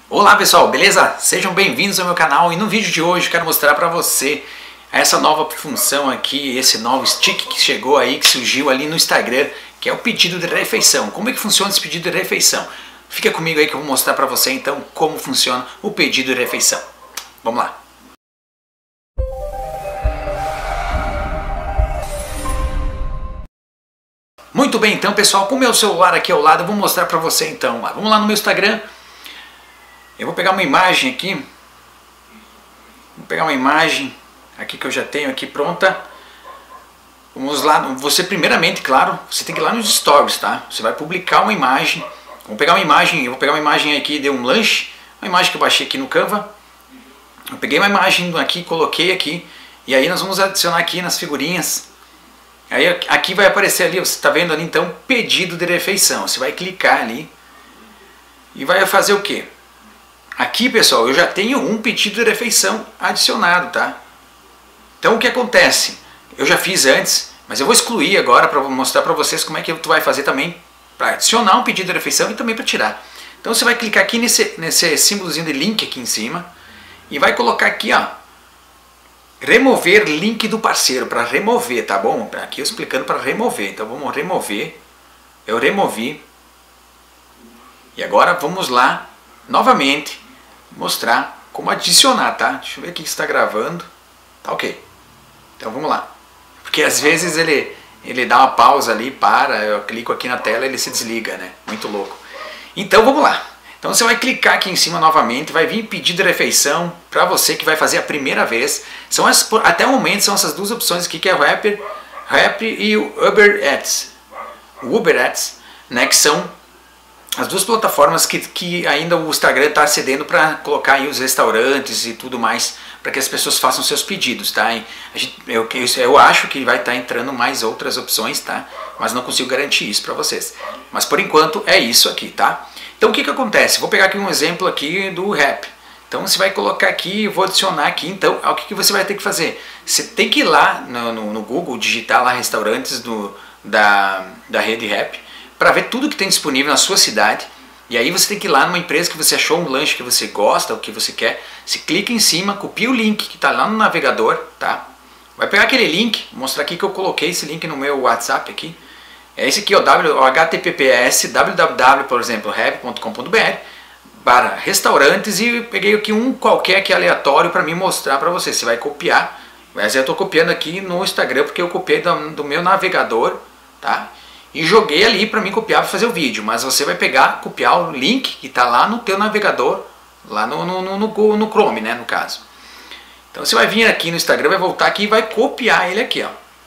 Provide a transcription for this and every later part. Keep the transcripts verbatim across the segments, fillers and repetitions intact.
Olá pessoal, beleza? Sejam bem-vindos ao meu canal e no vídeo de hoje quero mostrar para você essa nova função aqui, esse novo stick que chegou aí, que surgiu ali no Instagram, que é o pedido de refeição. Como é que funciona esse pedido de refeição? Fica comigo aí que eu vou mostrar para você então como funciona o pedido de refeição. Vamos lá! Muito bem, então pessoal, com o meu celular aqui ao lado eu vou mostrar para você então. Vamos lá no meu Instagram. Eu vou pegar uma imagem aqui, vou pegar uma imagem aqui que eu já tenho aqui pronta. Vamos lá, você primeiramente, claro, você tem que ir lá nos stories, tá? Você vai publicar uma imagem, vou pegar uma imagem, eu vou pegar uma imagem aqui de um lanche, uma imagem que eu baixei aqui no Canva. Eu peguei uma imagem aqui, coloquei aqui, e aí nós vamos adicionar aqui nas figurinhas. Aí aqui vai aparecer ali, você está vendo ali então, pedido de refeição. Você vai clicar ali e vai fazer o quê? Aqui, pessoal, eu já tenho um pedido de refeição adicionado, tá? Então o que acontece? Eu já fiz antes, mas eu vou excluir agora para mostrar para vocês como é que tu vai fazer também para adicionar um pedido de refeição e também para tirar. Então você vai clicar aqui nesse, nesse símbolozinho de link aqui em cima e vai colocar aqui, ó, remover link do parceiro, para remover, tá bom? Aqui eu explicando para remover, então vamos remover, eu removi e agora vamos lá novamente mostrar como adicionar, tá? Deixa eu ver aqui que está gravando. Tá ok. Então vamos lá. Porque às vezes ele, ele dá uma pausa ali, para, eu clico aqui na tela e ele se desliga, né? Muito louco. Então vamos lá. Então você vai clicar aqui em cima novamente, vai vir pedido de refeição para você que vai fazer a primeira vez. São as, até o momento são essas duas opções aqui, que é o Rappi, Rappi e o Uber Eats. O Uber Eats, né, que são as duas plataformas que, que ainda o Instagram está cedendo para colocar aí os restaurantes e tudo mais, para que as pessoas façam seus pedidos, tá? E a gente, eu, eu acho que vai estar tá entrando mais outras opções, tá? Mas não consigo garantir isso para vocês. Mas por enquanto é isso aqui, tá? Então o que que acontece? Vou pegar aqui um exemplo aqui do Rappi. Então você vai colocar aqui, vou adicionar aqui, então o que que você vai ter que fazer? Você tem que ir lá no, no, no Google, digitar lá restaurantes do, da, da rede Rappi, para ver tudo que tem disponível na sua cidade. E aí você tem que ir lá numa empresa que você achou um lanche que você gosta, o que você quer. Você clica em cima, copia o link que está lá no navegador, tá? Vai pegar aquele link, vou mostrar aqui que eu coloquei esse link no meu WhatsApp aqui. É esse aqui, ó, H T T P S www, por exemplo, rappi ponto com ponto br para restaurantes, e peguei aqui um qualquer que é aleatório para mim mostrar para você. Você vai copiar, mas eu estou copiando aqui no Instagram porque eu copiei do, do meu navegador, tá? E joguei ali para mim copiar para fazer o vídeo, mas você vai pegar, copiar o link que está lá no teu navegador, lá no, no, no, no, no Chrome, né, no caso. Então você vai vir aqui no Instagram, vai voltar aqui e vai copiar ele aqui, ó.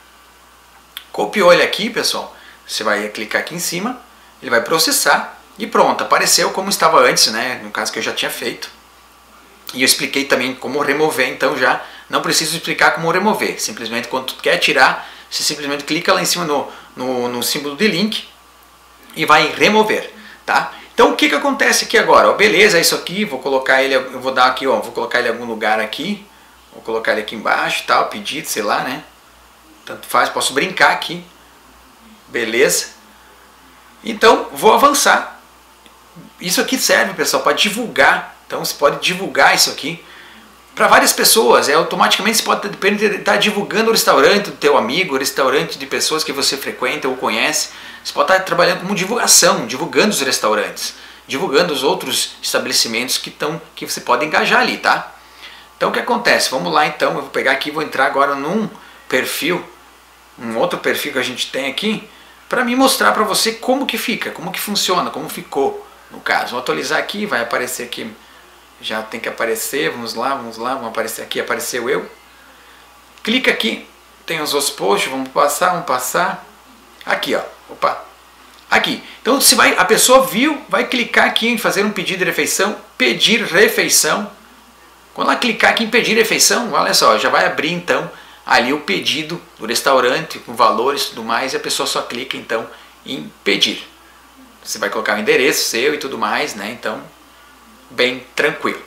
Copiou ele aqui, pessoal, você vai clicar aqui em cima, ele vai processar e pronto, apareceu como estava antes, né, no caso que eu já tinha feito. E eu expliquei também como remover, então já não preciso explicar como remover, simplesmente quando tu quer tirar, você simplesmente clica lá em cima no, no, no símbolo de link e vai remover, tá? Então o que que acontece aqui agora? Ó, beleza, isso aqui, vou colocar ele, eu vou dar aqui, ó, vou colocar ele em algum lugar aqui, vou colocar ele aqui embaixo, tal, pedido, sei lá, né? Tanto faz, posso brincar aqui, beleza? Então vou avançar. Isso aqui serve, pessoal, para divulgar. Então você pode divulgar isso aqui para várias pessoas, é, automaticamente você pode estar divulgando o restaurante do teu amigo, o restaurante de pessoas que você frequenta ou conhece. Você pode estar trabalhando como divulgação, divulgando os restaurantes, divulgando os outros estabelecimentos que, tão, que você pode engajar ali, tá? Então o que acontece? Vamos lá então, eu vou pegar aqui, vou entrar agora num perfil, um outro perfil que a gente tem aqui, para me mostrar para você como que fica, como que funciona, como ficou no caso. Vou atualizar aqui, vai aparecer aqui. Já tem que aparecer, vamos lá, vamos lá, vamos aparecer aqui, apareceu eu. Clica aqui, tem os outros posts, vamos passar, vamos passar. Aqui, ó, opa, aqui. Então se vai, a pessoa viu, vai clicar aqui em fazer um pedido de refeição, pedir refeição. Quando ela clicar aqui em pedir refeição, olha só, já vai abrir então ali o pedido do restaurante, com valores e tudo mais, e a pessoa só clica então em pedir. Você vai colocar o endereço seu e tudo mais, né, então bem tranquilo.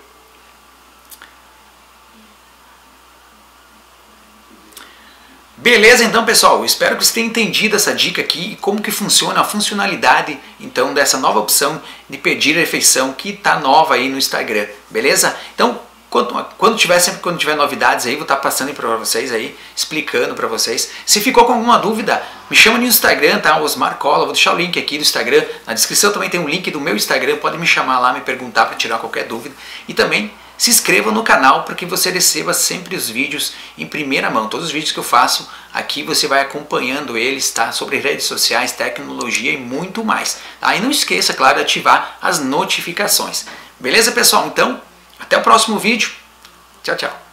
Beleza, então, pessoal, espero que você tenha entendido essa dica aqui e como que funciona a funcionalidade, então, dessa nova opção de pedir refeição que está nova aí no Instagram, beleza? Então, quando, quando tiver, sempre quando tiver novidades aí, vou estar passando para vocês aí, explicando para vocês. Se ficou com alguma dúvida, me chama no Instagram, tá? Osmar Cola, vou deixar o link aqui do Instagram, na descrição também tem um link do meu Instagram, pode me chamar lá, me perguntar para tirar qualquer dúvida. E também se inscreva no canal para que você receba sempre os vídeos em primeira mão. Todos os vídeos que eu faço aqui você vai acompanhando eles, tá? Sobre redes sociais, tecnologia e muito mais. Tá? E não esqueça, claro, de ativar as notificações. Beleza, pessoal? Então, até o próximo vídeo. Tchau, tchau.